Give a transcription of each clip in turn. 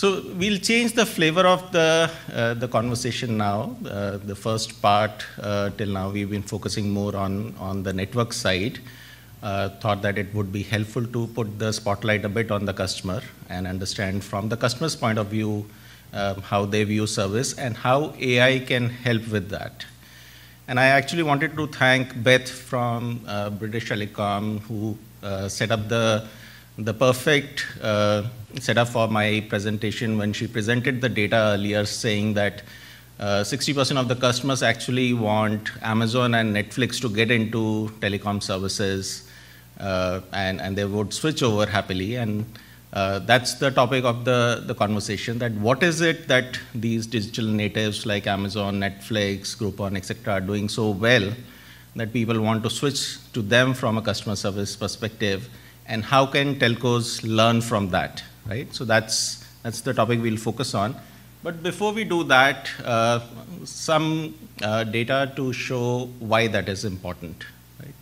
So we'll change the flavor of the conversation now. The first part till now we've been focusing more on the network side. Thought that it would be helpful to put the spotlight a bit on the customer and understand from the customer's point of view how they view service and how AI can help with that. And I actually wanted to thank Beth from British Telecom who set up the perfect setup for my presentation when she presented the data earlier, saying that 60% of the customers actually want Amazon and Netflix to get into telecom services, and they would switch over happily. And that's the topic of the conversation, that what is it that these digital natives like Amazon, Netflix, Groupon, etc. are doing so well that people want to switch to them from a customer service perspective, and how can telcos learn from that, right? So that's the topic we'll focus on. But before we do that, some data to show why that is important, right?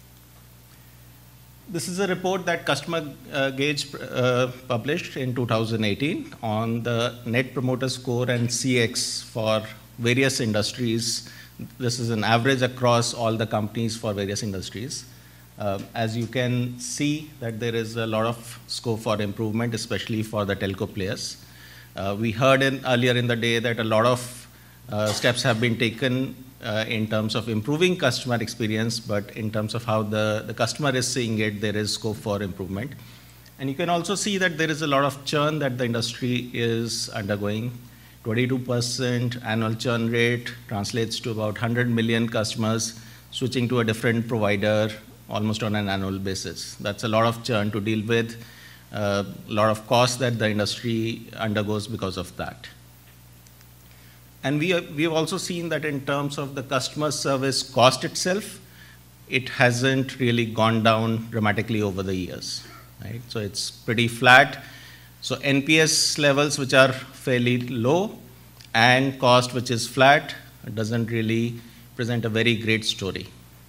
This is a report that Customer Gauge published in 2018 on the Net Promoter Score and CX for various industries. This is an average across all the companies for various industries. As you can see that there is a lot of scope for improvement, especially for the telco players. We heard earlier in the day that a lot of steps have been taken in terms of improving customer experience, but in terms of how the customer is seeing it, there is scope for improvement. And you can also see that there is a lot of churn that the industry is undergoing. 22% annual churn rate translates to about 100 million customers switching to a different provider almost on an annual basis. That's a lot of churn to deal with, a lot of costs that the industry undergoes because of that. And we have also seen that in terms of the customer service cost itself, it hasn't really gone down dramatically over the years, right? So it's pretty flat. So NPS levels, which are fairly low, and cost, which is flat, doesn't really present a very great story.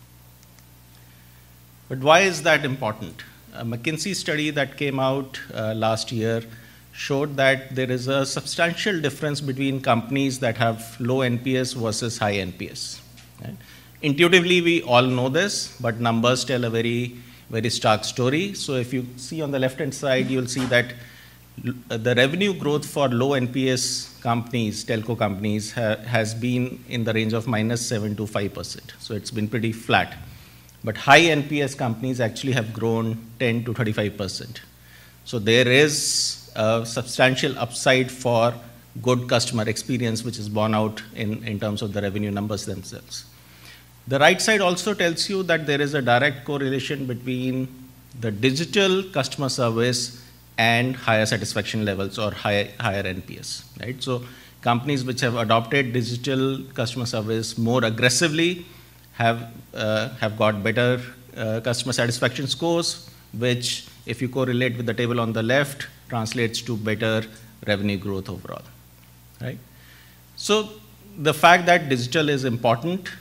But why is that important? A McKinsey study that came out last year showed that there is a substantial difference between companies that have low NPS versus high NPS. Right? Intuitively, we all know this, but numbers tell a very, very stark story. So if you see on the left-hand side, you'll see that the revenue growth for low NPS companies, telco companies, has been in the range of -7 to 5%. So it's been pretty flat. But high NPS companies actually have grown 10 to 35%. So there is a substantial upside for good customer experience, which is borne out in terms of the revenue numbers themselves. The right side also tells you that there is a direct correlation between the digital customer service and higher satisfaction levels or higher NPS, right? So companies which have adopted digital customer service more aggressively have got better customer satisfaction scores, which, if you correlate with the table on the left, translates to better revenue growth overall, right? So the fact that digital is important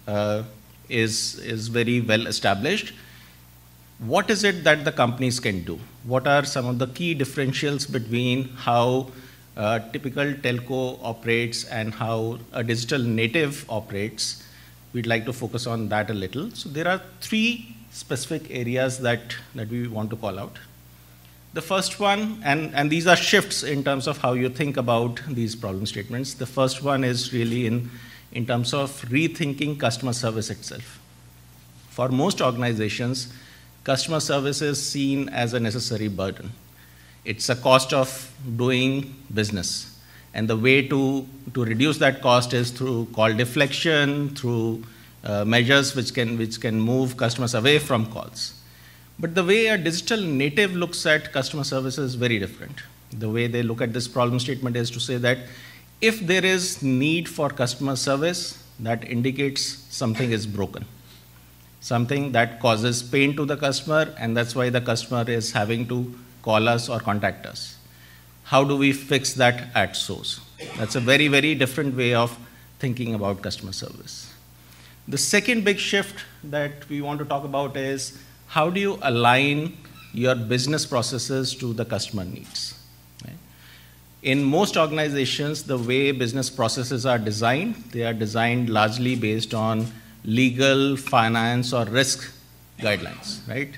is very well established. What is it that the companies can do? What are some of the key differentials between how a typical telco operates and how a digital native operates? We'd like to focus on that a little. So there are three specific areas that we want to call out. The first one, and these are shifts in terms of how you think about these problem statements. The first one is really in terms of rethinking customer service itself. For most organizations, customer service is seen as a necessary burden. It's a cost of doing business. And the way to reduce that cost is through call deflection, through measures which can move customers away from calls. But the way a digital native looks at customer service is very different. The way they look at this problem statement is to say that if there is need for customer service, that indicates something is broken, something that causes pain to the customer, and that's why the customer is having to call us or contact us. How do we fix that at source? That's a very, very different way of thinking about customer service. The second big shift that we want to talk about is how do you align your business processes to the customer needs? Right? In most organizations, the way business processes are designed, they are designed largely based on legal, finance, or risk guidelines, right?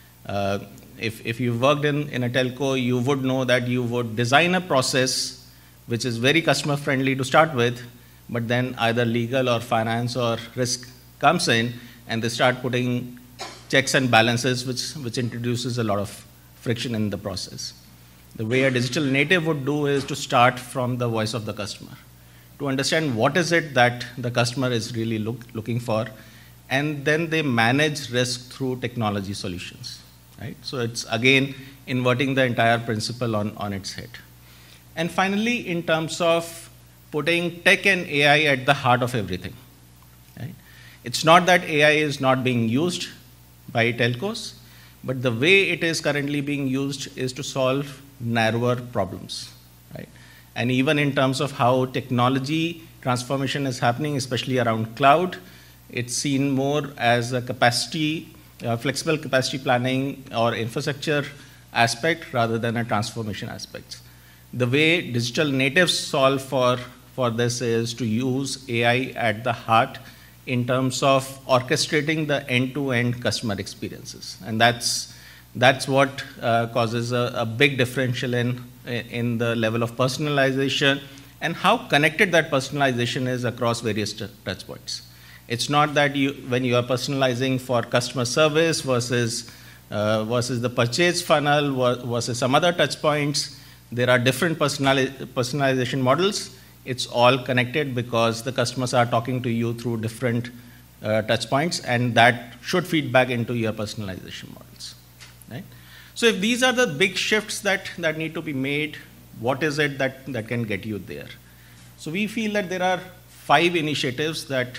If you worked in a telco, you would know that you would design a process which is very customer friendly to start with, but then either legal or finance or risk comes in and they start putting checks and balances, which introduces a lot of friction in the process. The way a digital native would do is to start from the voice of the customer, to understand what is it that the customer is really looking for, and then they manage risk through technology solutions, right? So it's, again, inverting the entire principle on its head. And finally, in terms of putting tech and AI at the heart of everything, right? It's not that AI is not being used by telcos, but the way it is currently being used is to solve narrower problems, right? And even in terms of how technology transformation is happening, especially around cloud, it's seen more as a capacity, flexible capacity planning or infrastructure aspect rather than a transformation aspect. The way digital natives solve for this is to use AI at the heart in terms of orchestrating the end-to-end customer experiences. And that's what causes a big differential in the level of personalization and how connected that personalization is across various touch points. It's not that when you are personalizing for customer service versus the purchase funnel versus some other touch points, there are different personalization models. It's all connected because the customers are talking to you through different touch points, and that should feed back into your personalization models, right? So if these are the big shifts that need to be made, what is it that can get you there? So we feel that there are 5 initiatives that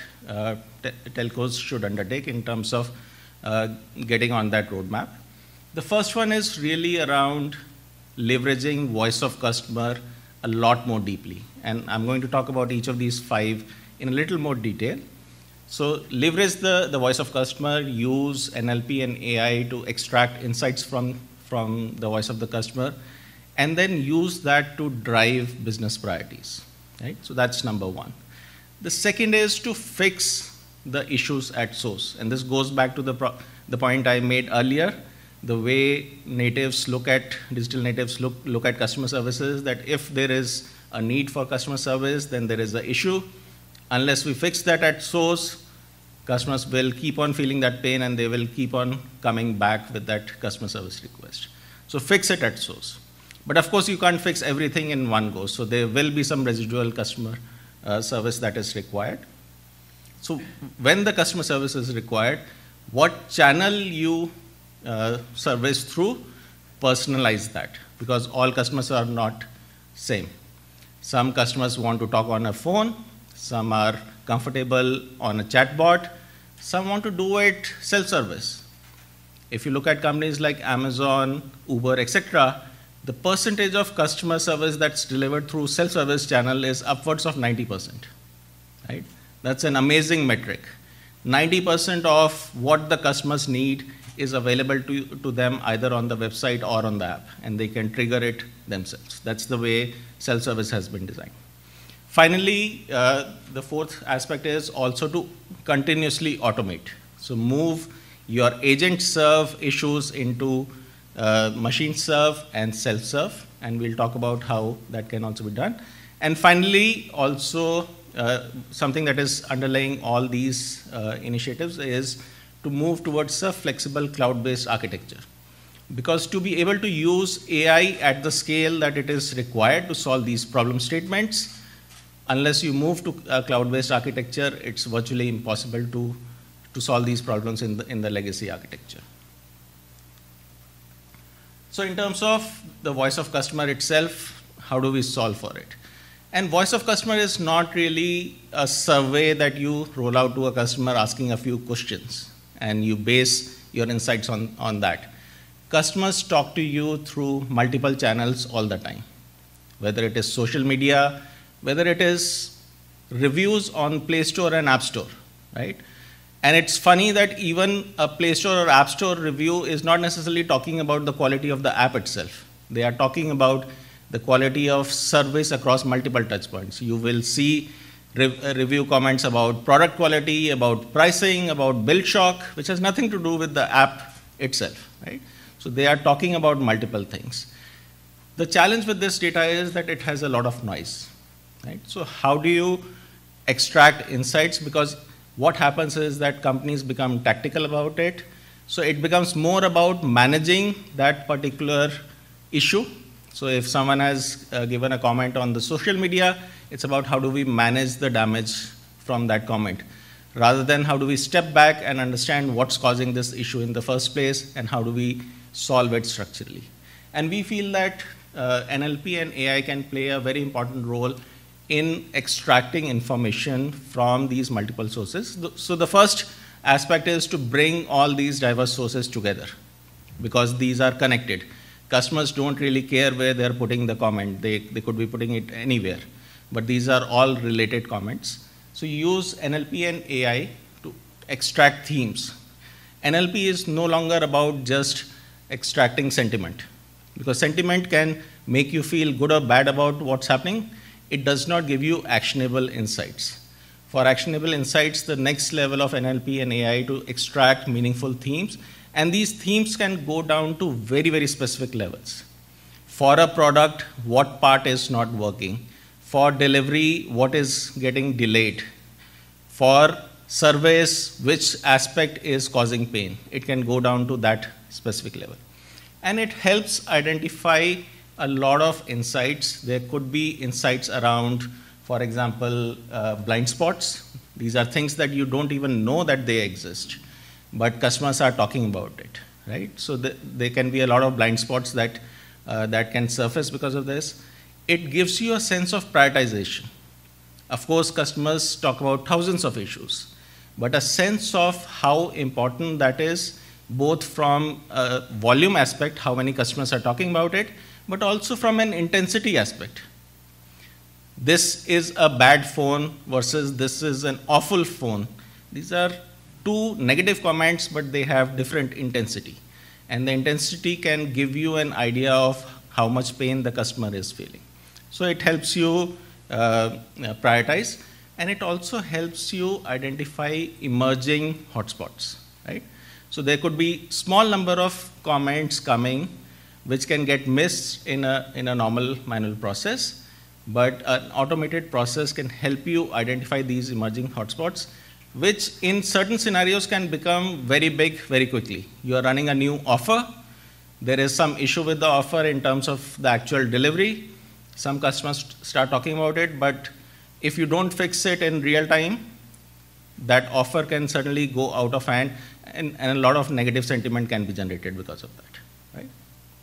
telcos should undertake in terms of getting on that roadmap. The first one is really around leveraging voice of customer a lot more deeply. And I'm going to talk about each of these 5 in a little more detail. So leverage the voice of customer, use NLP and AI to extract insights from the voice of the customer, and then use that to drive business priorities, right? So that's number 1. The second is to fix the issues at source. And this goes back to the point I made earlier, the way natives look at, digital natives look at customer services, that if there is a need for customer service, then there is an issue. Unless we fix that at source, customers will keep on feeling that pain and they will keep on coming back with that customer service request. So fix it at source. But of course, you can't fix everything in one go. So there will be some residual customer service that is required. So when the customer service is required, what channel you service through, personalize that, because all customers are not same. Some customers want to talk on a phone, some are comfortable on a chatbot, some want to do it self-service. If you look at companies like Amazon, Uber, etc., the percentage of customer service that's delivered through self-service channel is upwards of 90%, right? That's an amazing metric. 90% of what the customers need is available to them either on the website or on the app, and they can trigger it themselves. That's the way self-service has been designed. Finally, the 4th aspect is also to continuously automate. So move your agent serve issues into machine serve and self-serve, and we'll talk about how that can also be done. And finally, also something that is underlying all these initiatives is to move towards a flexible cloud-based architecture. Because to be able to use AI at the scale that it is required to solve these problem statements, unless you move to a cloud-based architecture, it's virtually impossible to solve these problems in the legacy architecture. So in terms of the voice of customer itself, how do we solve for it? And voice of customer is not really a survey that you roll out to a customer asking a few questions, and you base your insights on that. Customers talk to you through multiple channels all the time, whether it is social media, whether it is reviews on Play Store and App Store, right? And it's funny that even a Play Store or App Store review is not necessarily talking about the quality of the app itself. They are talking about the quality of service across multiple touch points. You will see review comments about product quality, about pricing, about bill shock, which has nothing to do with the app itself, right? So they are talking about multiple things. The challenge with this data is that it has a lot of noise, right? So how do you extract insights? Because what happens is that companies become tactical about it. So it becomes more about managing that particular issue. So if someone has given a comment on the social media, it's about how do we manage the damage from that comment, rather than how do we step back and understand what's causing this issue in the first place and how do we solve it structurally. And we feel that NLP and AI can play a very important role in extracting information from these multiple sources. So the first aspect is to bring all these diverse sources together, because these are connected. Customers don't really care where they're putting the comment. They could be putting it anywhere, but these are all related comments. So you use NLP and AI to extract themes. NLP is no longer about just extracting sentiment, because sentiment can make you feel good or bad about what's happening. It does not give you actionable insights. For actionable insights, the next level of NLP and AI to extract meaningful themes, and these themes can go down to very, very specific levels. For a product, what part is not working? For delivery, what is getting delayed? For service, which aspect is causing pain? It can go down to that specific level. And it helps identify a lot of insights. There could be insights around, for example, blind spots. These are things that you don't even know that they exist, but customers are talking about it, right? So there can be a lot of blind spots that can surface because of this. It gives you a sense of prioritization. Of course, customers talk about thousands of issues, but a sense of how important that is, both from a volume aspect, how many customers are talking about it, but also from an intensity aspect. This is a bad phone versus this is an awful phone. These are two negative comments, but they have different intensity. And the intensity can give you an idea of how much pain the customer is feeling. So it helps you prioritize, and it also helps you identify emerging hotspots, right? So there could be small number of comments coming which can get missed in a normal manual process, but an automated process can help you identify these emerging hotspots, which in certain scenarios can become very big very quickly. You are running a new offer. There is some issue with the offer in terms of the actual delivery. Some customers start talking about it, but if you don't fix it in real time, that offer can certainly go out of hand, and a lot of negative sentiment can be generated because of that, right?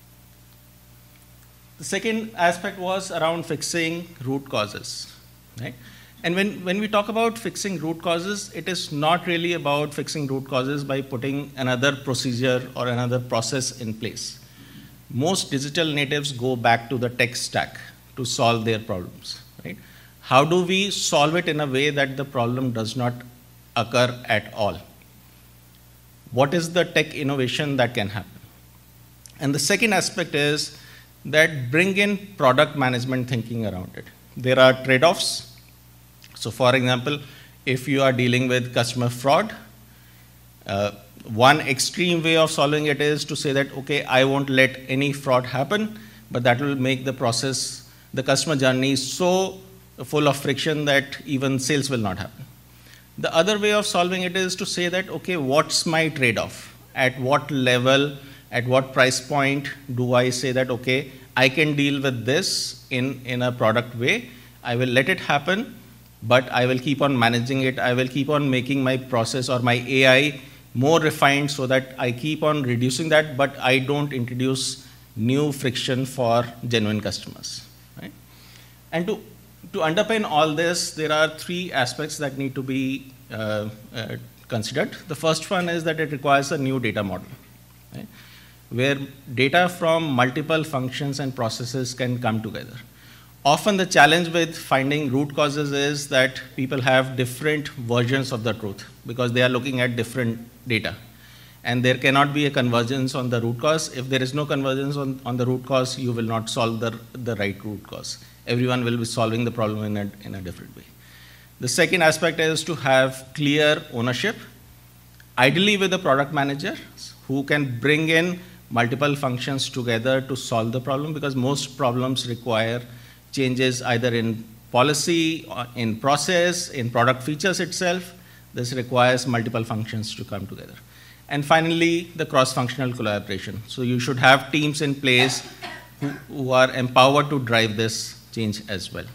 The second aspect was around fixing root causes, right? And when we talk about fixing root causes, it is not really about fixing root causes by putting another procedure or another process in place. Most digital natives go back to the tech stack to solve their problems, right? How do we solve it in a way that the problem does not occur at all? What is the tech innovation that can happen? And the second aspect is that bring in product management thinking around it. There are trade-offs. So for example, if you are dealing with customer fraud, one extreme way of solving it is to say that, okay, I won't let any fraud happen, but that will make the process, the customer journey so full of friction that even sales will not happen. The other way of solving it is to say that, okay, what's my trade-off? At what level, at what price point do I say that, okay, I can deal with this in a product way, I will let it happen, but I will keep on managing it, I will keep on making my process or my AI more refined so that I keep on reducing that, but I don't introduce new friction for genuine customers, right? And to underpin all this, there are three aspects that need to be considered. The first one is that it requires a new data model, right? Where data from multiple functions and processes can come together. Often the challenge with finding root causes is that people have different versions of the truth because they are looking at different data. and there cannot be a convergence on the root cause. If there is no convergence on the root cause, you will not solve the right root cause. Everyone will be solving the problem in a different way. The second aspect is to have clear ownership, ideally with a product manager who can bring in multiple functions together to solve the problem, because most problems require changes either in policy, in process, in product features itself. This requires multiple functions to come together. And finally, the cross-functional collaboration. So you should have teams in place who are empowered to drive this change as well.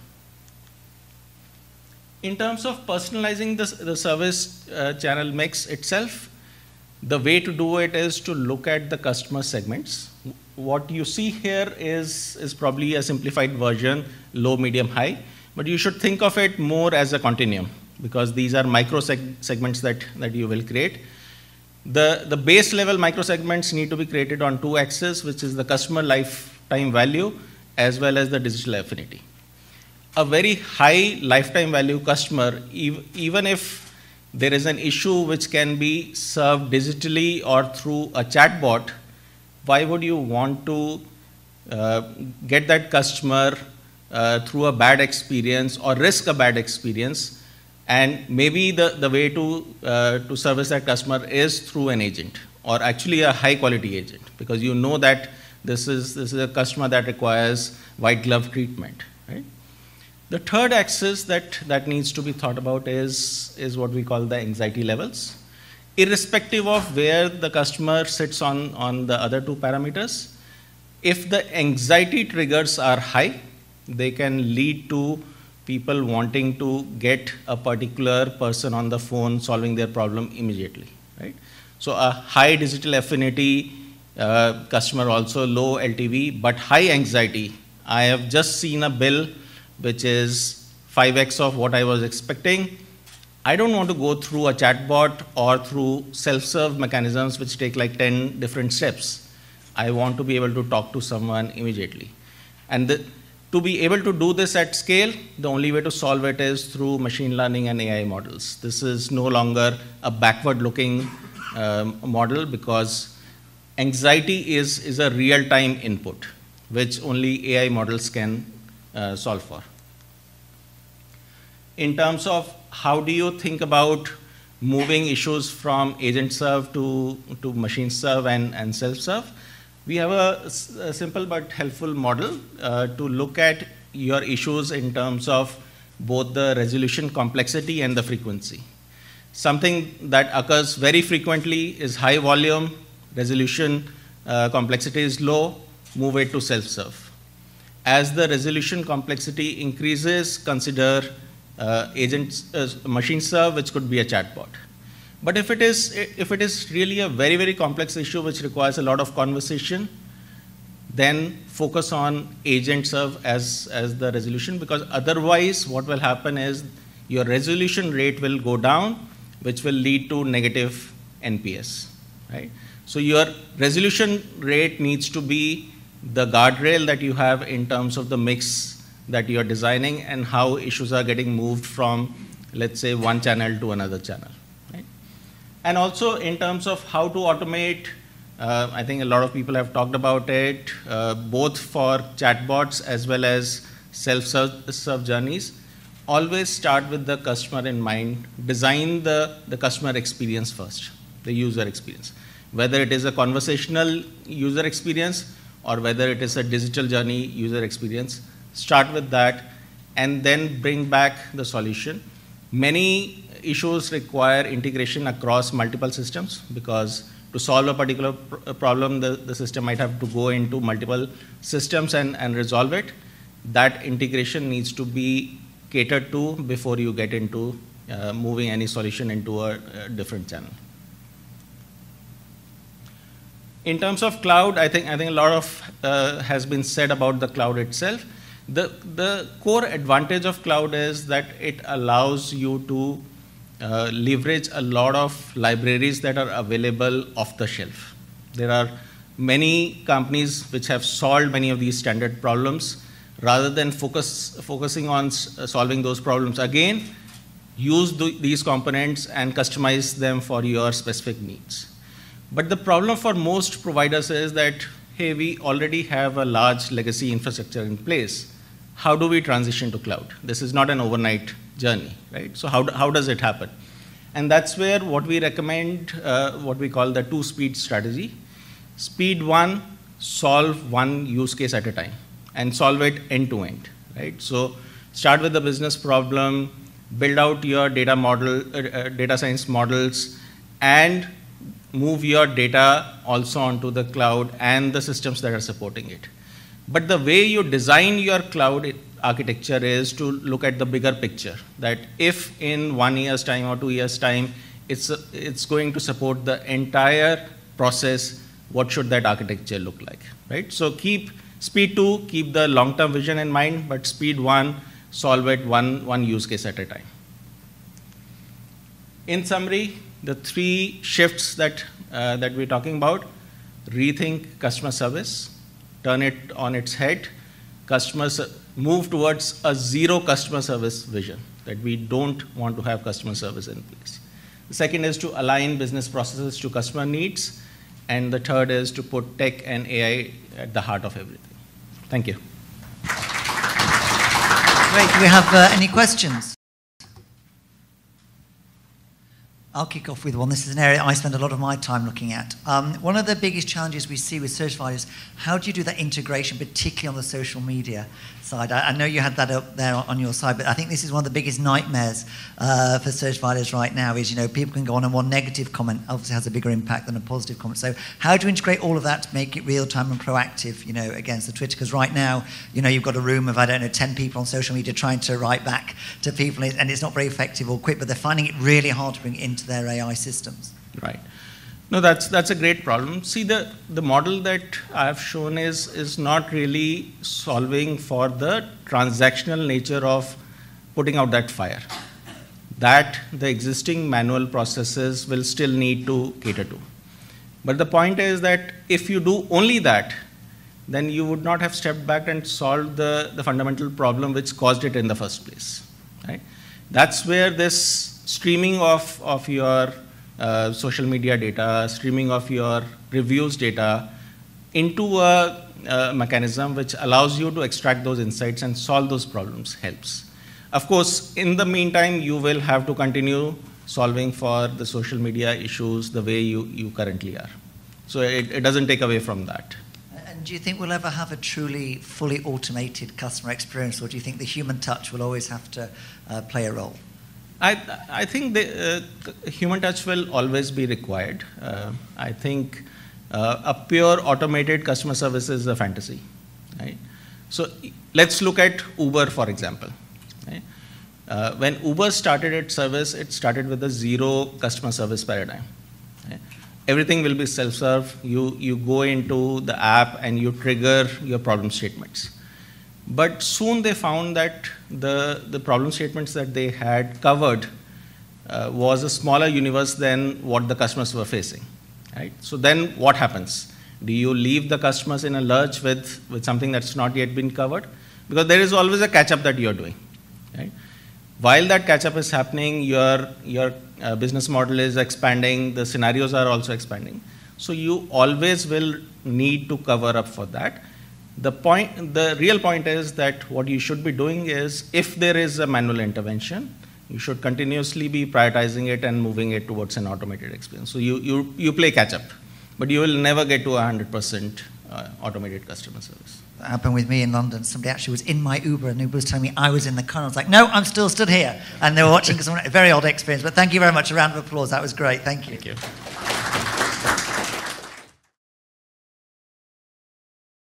In terms of personalizing the service channel mix itself, the way to do it is to look at the customer segments. What you see here is probably a simplified version, low, medium, high, but you should think of it more as a continuum, because these are micro segments that you will create. The base level micro segments need to be created on two axes, which is the customer lifetime value as well as the digital affinity. A very high lifetime value customer, even if there is an issue which can be served digitally or through a chatbot, why would you want to get that customer through a bad experience or risk a bad experience? And maybe the way to service that customer is through an agent, or actually a high quality agent, because you know that this is a customer that requires white glove treatment, right? The third axis that needs to be thought about is what we call the anxiety levels. Irrespective of where the customer sits on the other two parameters, if the anxiety triggers are high, they can lead to people wanting to get a particular person on the phone solving their problem immediately, right? So a high digital affinity customer, also low LTV, but high anxiety. I have just seen a bill which is 5x of what I was expecting. I don't want to go through a chatbot or through self-serve mechanisms which take like 10 different steps. I want to be able to talk to someone immediately. And to be able to do this at scale, the only way to solve it is through machine learning and AI models. This is no longer a backward-looking model, because anxiety is a real-time input, which only AI models can solve for. In terms of how do you think about moving issues from agent serve to machine serve and self-serve, we have a simple but helpful model to look at your issues in terms of both the resolution complexity and the frequency. Something that occurs very frequently is high volume, resolution complexity is low, move it to self-serve. As the resolution complexity increases, consider machine serve, which could be a chatbot. But if it is really a very, very complex issue which requires a lot of conversation, then focus on agent serve as the resolution, because otherwise what will happen is your resolution rate will go down, which will lead to negative NPS, right? So your resolution rate needs to be the guardrail that you have in terms of the mix that you are designing and how issues are getting moved from, let's say, one channel to another channel. And also in terms of how to automate, I think a lot of people have talked about it, both for chatbots as well as self-serve journeys. Always start with the customer in mind. Design the customer experience first, the user experience. Whether it is a conversational user experience or whether it is a digital journey user experience, start with that and then bring back the solution. Many issues require integration across multiple systems, because to solve a particular problem, the system might have to go into multiple systems and resolve it. That integration needs to be catered to before you get into moving any solution into a different channel. In terms of cloud, I think a lot of has been said about the cloud itself. The core advantage of cloud is that it allows you to leverage a lot of libraries that are available off the shelf. There are many companies which have solved many of these standard problems. Rather than focusing on solving those problems again, use these components and customize them for your specific needs. But the problem for most providers is that, hey, we already have a large legacy infrastructure in place. How do we transition to cloud? This is not an overnight journey, right? So how does it happen? And that's where what we recommend, what we call the two-speed strategy. Speed one, solve one use case at a time and solve it end to end, right? So start with the business problem, build out your data model, data science models, and move your data also onto the cloud and the systems that are supporting it. But the way you design your cloud architecture is to look at the bigger picture, that if in 1 year's time or 2 years' time, it's going to support the entire process, what should that architecture look like, right? So keep speed two, keep the long-term vision in mind, but speed one, solve it one use case at a time. In summary, the three shifts that we're talking about: rethink customer service, turn it on its head, move towards a zero customer service vision, that we don't want to have customer service in place. The second is to align business processes to customer needs, and the third is to put tech and AI at the heart of everything. Thank you. Great. Do we have any questions? I'll kick off with one. This is an area I spend a lot of my time looking at. One of the biggest challenges we see with search providers is how do you do that integration, particularly on the social media side? I know you had that up there on your side, but I think this is one of the biggest nightmares for search providers right now is, people can go on and one negative comment obviously has a bigger impact than a positive comment. So how do you integrate all of that to make it real-time and proactive, against the Twitter? Because right now, you've got a room of, 10 people on social media trying to write back to people, and it's not very effective or quick, but they're finding it really hard to bring it into their AI systems. Right. No, that's a great problem. See, the model that I have shown is not really solving for the transactional nature of putting out that fire. That the existing manual processes will still need to cater to. But the point is that if you do only that, then you would not have stepped back and solved the fundamental problem which caused it in the first place. Right? That's where this streaming of your social media data, streaming of your reviews data into a mechanism which allows you to extract those insights and solve those problems helps. Of course, in the meantime, you will have to continue solving for the social media issues the way you currently are. So it doesn't take away from that. And do you think we'll ever have a truly fully automated customer experience, or do you think the human touch will always have to play a role? I think the human touch will always be required. I think a pure automated customer service is a fantasy. Right? So let's look at Uber, for example. Right? When Uber started its service, it started with a zero customer service paradigm. Right? Everything will be self-serve. You go into the app and you trigger your problem statements. But soon they found that the problem statements that they had covered was a smaller universe than what the customers were facing. Right? So then what happens? Do you leave the customers in a lurch with something that's not yet been covered? Because there is always a catch-up that you're doing. Right? While that catch-up is happening, your business model is expanding, the scenarios are also expanding. So you always will need to cover up for that. The real point is that what you should be doing is, if there is a manual intervention, you should continuously be prioritizing it and moving it towards an automated experience. So you play catch up, but you will never get to 100% automated customer service. That happened with me in London. Somebody actually was in my Uber, and Uber was telling me I was in the car. I was like, no, I'm still stood here. And they were watching, because a very odd experience. But thank you very much. A round of applause. That was great. Thank you. Thank you.